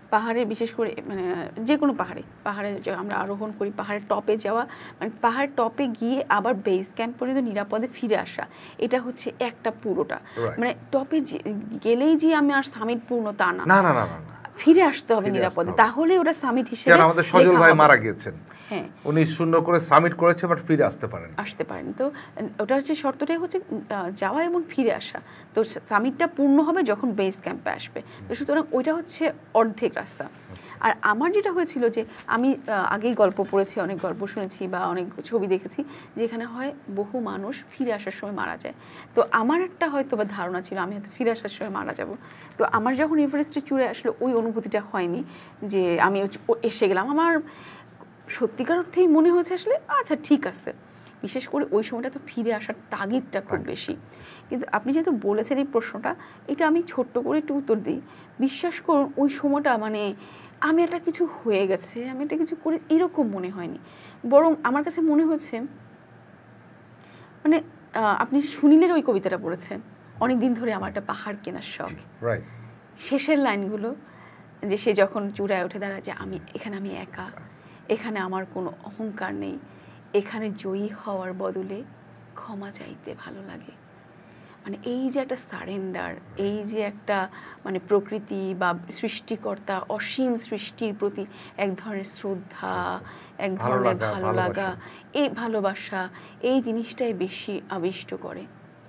পাহাড়ে বিশেষ করে মানে যে কোনো পাহাড়ে আমরা আরোহণ করি, পাহাড়ের টপে যাওয়া, মানে পাহাড় টপে গিয়ে আবার বেস ক্যাম্প পর্যন্ত নিরাপদে ফিরে আসা, এটা হচ্ছে একটা পুরোটা। মানে টপে গেলেই যে আমি আর সামিট পূর্ণ তা না, ফিরে আসতে হবে নিরাপদে, তাহলে ওটা সামিট হিসেবে। আমাদের সজল ভাই মারা গিয়েছেন, হ্যাঁ, উনি শূন্য করে সামিট করেছে বাট ফিরে আসতে পারেন। তো ওটা হচ্ছে শর্তটাই হচ্ছে যাওয়া এবং ফিরে আসা। তো সামিটটা পূর্ণ হবে যখন বেস ক্যাম্পে আসবে, তো সুতরাং ওইটা হচ্ছে অর্ধেক রাস্তা। আর আমার যেটা হয়েছিল যে আমি আগেই গল্প পড়েছি, অনেক গল্প শুনেছি বা অনেক ছবি দেখেছি যেখানে হয় বহু মানুষ ফিরে আসার সময় মারা যায়। তো আমার একটা হয়তো বা ধারণা ছিল আমি হয়তো ফিরে আসার সময় মারা যাব। তো আমার যখন এভারেস্টে চূড়ে আসলে ওই অনুভূতিটা হয়নি যে আমি এসে গেলাম। আমার সত্যিকার অর্থেই মনে হয়েছে আসলে আচ্ছা ঠিক আছে, বিশেষ করে ওই সময়টা তো ফিরে আসার তাগিদটা খুব বেশি। কিন্তু আপনি যেহেতু বলেছেন এই প্রশ্নটা, এটা আমি ছোট্ট করে একটু উত্তর দিই। বিশ্বাস করুন ওই সময়টা মানে আমি একটা কিছু হয়ে গেছে, আমি একটা কিছু করে এরকম মনে হয়নি, বরং আমার কাছে মনে হচ্ছে মানে আপনি সুনীলের ওই কবিতাটা পড়েছেন, অনেক দিন ধরে আমার একটা পাহাড় কেনার শখ, শেষের লাইনগুলো যে সে যখন চূড়ায় উঠে দাঁড়ায় যে আমি একা, এখানে আমার কোনো অহংকার নেই, এখানে জয়ী হওয়ার বদলে ক্ষমা চাইতে ভালো লাগে। মানে এই যে একটা সারেন্ডার, এই যে একটা মানে প্রকৃতি বা সৃষ্টিকর্তা অসীম সৃষ্টির প্রতি এক ধরনের শ্রদ্ধা, এক ধরনের ভালো লাগা, এই ভালোবাসা, এই জিনিসটাই বেশি আবিষ্ট করে।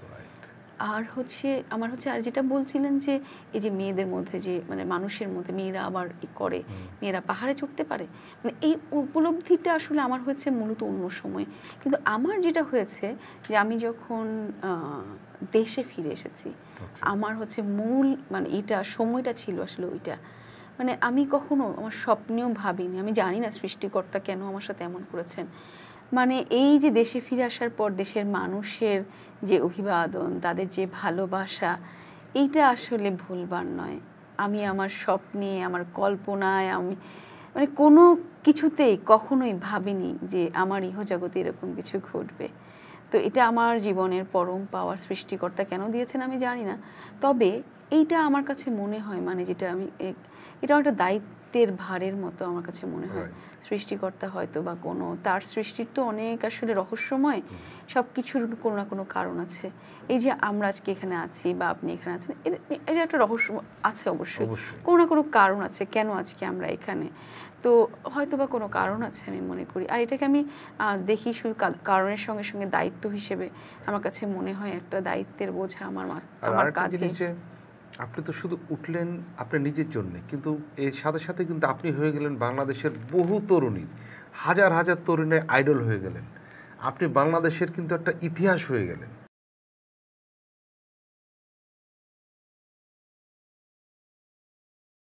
আর হচ্ছে আমার হচ্ছে আর যেটা বলছিলেন যে এই যে মেয়েদের মধ্যে যে মানে মানুষের মধ্যে মেয়েরা আবার করে, মেয়েরা পাহাড়ে চড়তে পারে, মানে এই উপলব্ধিটা আসলে আমার হয়েছে মূলত অন্য সময়। কিন্তু আমার যেটা হয়েছে যে আমি যখন দেশে ফিরে এসেছি, আমার হচ্ছে মূল মানে এটা সময়টা ছিল আসলে ওইটা। মানে আমি কখনো আমার স্বপ্নেও ভাবিনি, আমি জানি না সৃষ্টিকর্তা কেন আমার সাথে এমন করেছেন। মানে এই যে দেশে ফিরে আসার পর দেশের মানুষের যে অভিবাদন, তাদের যে ভালোবাসা, এইটা আসলে ভুলবার নয়। আমি আমার স্বপ্নে, আমার কল্পনায়, আমি মানে কোনো কিছুতেই কখনোই ভাবিনি যে আমার ইহজগতে এরকম কিছু ঘটবে। তো এটা আমার জীবনের পরম পাওয়ার, সৃষ্টিকর্তা কেন দিয়েছেন আমি জানি না। তবে এইটা আমার কাছে মনে হয় মানে যেটা আমি এটা একটা দায়িত্বের ভারের মতো আমার কাছে মনে হয়। সৃষ্টিকর্তা হয়তো বা কোনো তার সৃষ্টির তো অনেক আসলে রহস্যময়, সব কিছুর কোনো না কোনো কারণ আছে। এই যে আমরা আজকে এখানে আছি বা আপনি এখানে আছেন, এটা একটা রহস্য আছে অবশ্যই, কোনো না কোনো কারণ আছে কেন আজকে আমরা এখানে। তো হয়তো বা কোনো কারণ আছে আমি মনে করি। আর এটাকে আমি দেখি শুধু কারণের সঙ্গে সঙ্গে দায়িত্ব হিসেবে আমার কাছে মনে হয় একটা দায়িত্বের বোঝা আমার কাঁধে। আপনি তো শুধু উঠলেন আপনার নিজের জন্য, কিন্তু এর সাথে সাথে কিন্তু আপনি হয়ে গেলেন বাংলাদেশের বহু তরুণী, হাজার হাজার তরুণের আইডল হয়ে গেলেন। আপনি বাংলাদেশের কিন্তু একটা ইতিহাস হয়ে গেলেন।